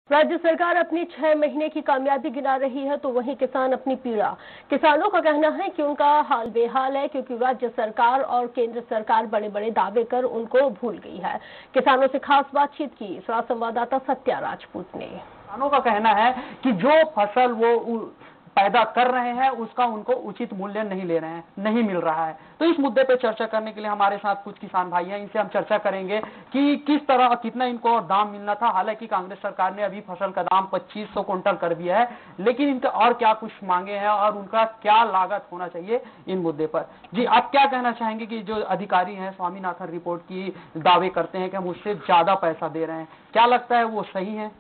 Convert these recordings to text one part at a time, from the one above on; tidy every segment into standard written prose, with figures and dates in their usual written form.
राज्य सरकार अपनी 6 महीने की कामयाबी गिना रही है तो वहीं किसान अपनी पीड़ा। किसानों का कहना है कि उनका हाल बेहाल है क्योंकि राज्य सरकार और केंद्र सरकार बड़े बड़े दावे कर उनको भूल गई है। किसानों से खास बातचीत की संवाददाता सत्या राजपूत ने। किसानों का कहना है कि जो फसल वो पैदा कर रहे हैं उसका उनको उचित मूल्य नहीं ले रहे हैं, नहीं मिल रहा है। तो इस मुद्दे पे चर्चा करने के लिए हमारे साथ कुछ किसान भाई हैं, इनसे हम चर्चा करेंगे कि किस तरह कितना इनको दाम मिलना था। हालांकि कांग्रेस सरकार ने अभी फसल का दाम 2500 कुंटल कर दिया है, लेकिन इनका और क्या कुछ मांगे हैं और उनका क्या लागत होना चाहिए इन मुद्दे पर। जी, आप क्या कहना चाहेंगे कि जो अधिकारी हैं स्वामीनाथन रिपोर्ट की दावे करते हैं कि हम उससे ज्यादा पैसा दे रहे हैं, क्या लगता है वो सही है?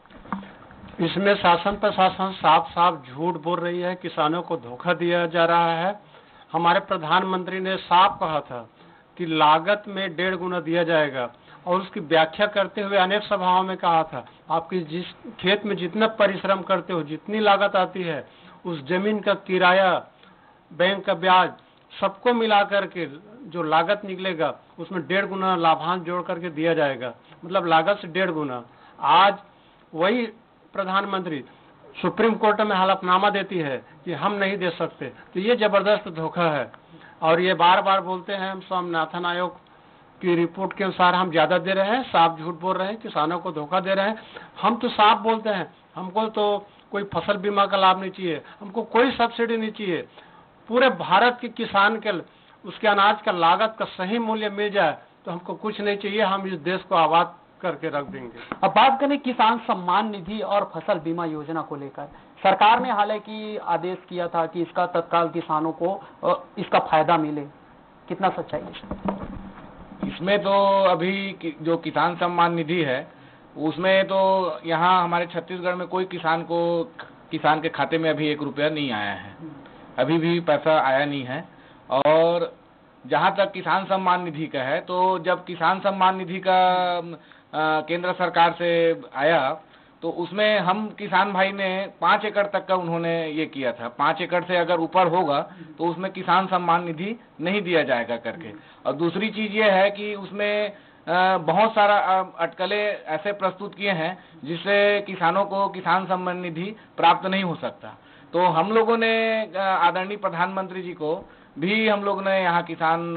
इसमें शासन प्रशासन साफ साफ झूठ बोल रही है, किसानों को धोखा दिया जा रहा है। हमारे प्रधानमंत्री ने साफ कहा था कि लागत में 1.5 गुना दिया जाएगा और उसकी व्याख्या करते हुए अनेक सभाओं में कहा था आपकी जिस खेत में जितना परिश्रम करते हो, जितनी लागत आती है, उस जमीन का किराया, बैंक का ब्याज, सबको मिला करके जो लागत निकलेगा उसमें 1.5 गुना लाभांश जोड़ करके दिया जाएगा, मतलब लागत से 1.5 गुना। आज वही प्रधानमंत्री सुप्रीम कोर्ट में हलफनामा देती है कि हम नहीं दे सकते, तो ये जबरदस्त धोखा है। और ये बार बार बोलते हैं हम स्वामीनाथन आयोग की रिपोर्ट के अनुसार हम ज्यादा दे रहे हैं, साफ झूठ बोल रहे हैं, किसानों को धोखा दे रहे हैं। हम तो साफ बोलते हैं हमको तो कोई फसल बीमा का लाभ नहीं चाहिए, हमको कोई सब्सिडी नहीं चाहिए। पूरे भारत के किसान के उसके अनाज का लागत का सही मूल्य मिल जाए तो हमको कुछ नहीं चाहिए, हम इस देश को आबाद करके रख देंगे। अब बात करें किसान सम्मान निधि और फसल बीमा योजना को लेकर, सरकार ने हालांकि आदेश किया था कि इसका तत्काल किसानों को इसका फायदा मिले, कितना सच्चाई है इसमें? तो अभी जो किसान सम्मान निधि है उसमें तो यहाँ हमारे छत्तीसगढ़ में कोई किसान के खाते में अभी 1 रुपया नहीं आया है, अभी भी पैसा आया नहीं है। और जहाँ तक किसान सम्मान निधि का है, तो जब किसान सम्मान निधि का केंद्र सरकार से आया तो उसमें हम किसान भाई ने 5 एकड़ तक का उन्होंने ये किया था, 5 एकड़ से अगर ऊपर होगा तो उसमें किसान सम्मान निधि नहीं दिया जाएगा करके। और दूसरी चीज ये है कि उसमें बहुत सारा अटकलें ऐसे प्रस्तुत किए हैं जिससे किसानों को किसान सम्मान निधि प्राप्त नहीं हो सकता। तो हम लोगों ने आदरणीय प्रधानमंत्री जी को भी हम लोग ने यहाँ किसान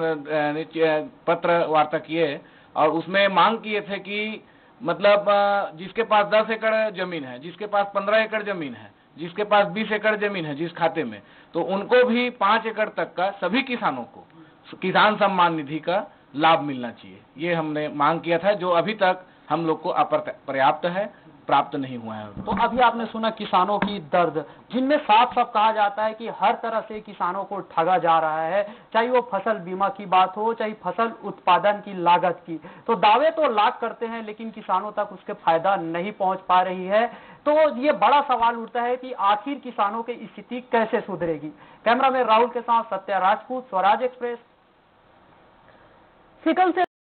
पत्र वार्ता किए और उसमें मांग किए थे कि मतलब जिसके पास 10 एकड़ जमीन है, जिसके पास 15 एकड़ जमीन है, जिसके पास 20 एकड़ जमीन है जिस खाते में, तो उनको भी 5 एकड़ तक का सभी किसानों को किसान सम्मान निधि का लाभ मिलना चाहिए। ये हमने मांग किया था, जो अभी तक हम लोग को अपर्याप्त है, प्राप्त नहीं हुआ है। तो अभी आपने सुना किसानों की दर्द, जिनमें साफ साफ कहा जाता है कि हर तरह से किसानों को ठगा जा रहा है, चाहे वो फसल बीमा की बात हो, चाहे फसल उत्पादन की लागत की। तो दावे तो लाख करते हैं लेकिन किसानों तक उसके फायदा नहीं पहुंच पा रही है। तो ये बड़ा सवाल उठता है कि आखिर किसानों की स्थिति कैसे सुधरेगी। कैमरामैन राहुल के साथ सत्या राजपूत, स्वराज एक्सप्रेस, सिकल से